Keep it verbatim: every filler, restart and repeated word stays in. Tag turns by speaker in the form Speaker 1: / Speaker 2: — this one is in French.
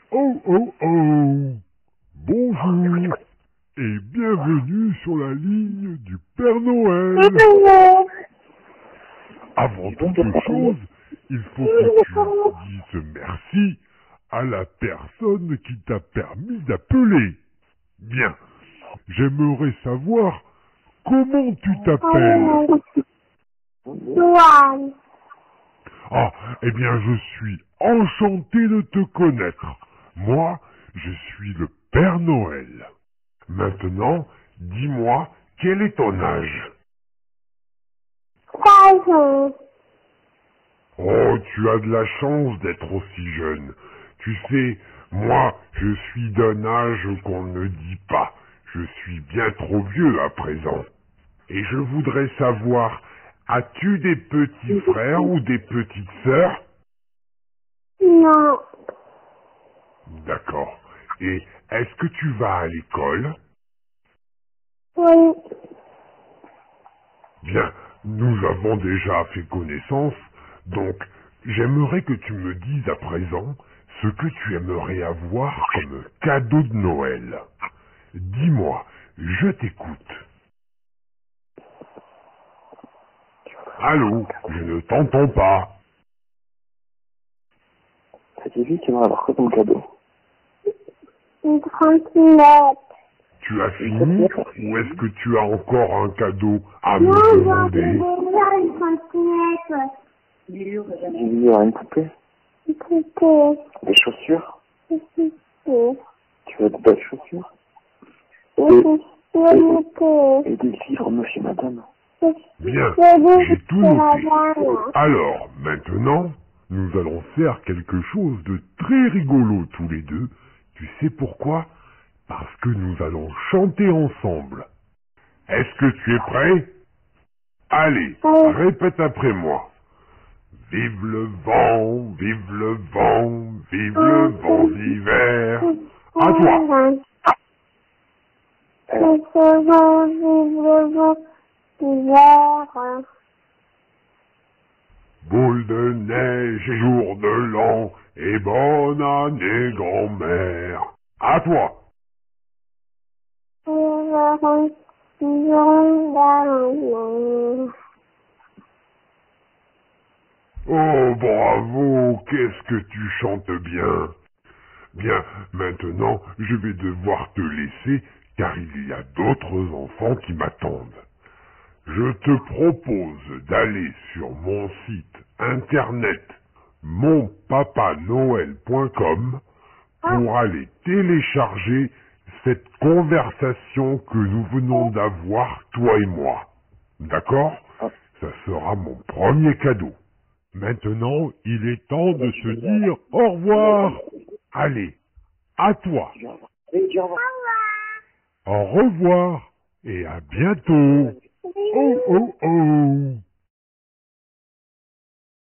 Speaker 1: Oh oh oh! Bonjour et bienvenue sur la ligne du Père Noël. Avant toute chose, il faut que tu dises merci à la personne qui t'a permis d'appeler. Bien, j'aimerais savoir comment tu t'appelles.
Speaker 2: Joanne.
Speaker 1: Ah, eh bien je suis enchanté de te connaître. Moi, je suis le Père Noël. Maintenant, dis-moi, quel est ton âge?
Speaker 2: Treize ans.
Speaker 1: Oh, tu as de la chance d'être aussi jeune. Tu sais, moi, je suis d'un âge qu'on ne dit pas. Je suis bien trop vieux à présent. Et je voudrais savoir, as-tu des petits frères ou des petites sœurs?
Speaker 2: Non.
Speaker 1: D'accord. Et est-ce que tu vas à l'école?
Speaker 2: Oui.
Speaker 1: Bien, nous avons déjà fait connaissance, donc j'aimerais que tu me dises à présent ce que tu aimerais avoir comme cadeau de Noël. Dis-moi, je t'écoute. Allô, je ne t'entends pas.
Speaker 3: Ça dit vite, tu vas avoir quoi comme cadeau?
Speaker 2: Une trottinette.
Speaker 1: Tu as fini ou est-ce que tu as encore un cadeau à
Speaker 2: Non,
Speaker 1: me
Speaker 2: j'ai
Speaker 1: demander?
Speaker 2: déjà une trottinette.
Speaker 3: J'ai vu, il y aura une poupée.
Speaker 2: Une poupée.
Speaker 3: Des chaussures.
Speaker 2: Une poupée.
Speaker 3: Tu veux de belles chaussures.
Speaker 2: Une poupée.
Speaker 3: Et des livres, monsieur, madame.
Speaker 1: Bien, j'ai tout noté. Alors, maintenant, nous allons faire quelque chose de très rigolo tous les deux. Tu sais pourquoi? Parce que nous allons chanter ensemble. Est-ce que tu es prêt? Allez, répète après moi. Vive le vent, vive le vent, vive le vent d'hiver. À toi.
Speaker 2: Le vent, vive le vent d'hiver.
Speaker 1: Boule de neige et jour de l'an, et bonne année grand-mère. À toi.
Speaker 2: Vive le
Speaker 1: Oh, bravo, qu'est-ce que tu chantes bien. Bien, maintenant, je vais devoir te laisser, car il y a d'autres enfants qui m'attendent. Je te propose d'aller sur mon site internet mon papa noël point com pour aller télécharger cette conversation que nous venons d'avoir, toi et moi. D'accord? Ça sera mon premier cadeau. Maintenant, il est temps de se dire au revoir. Allez, à toi. Au revoir et à bientôt. Oh oh oh.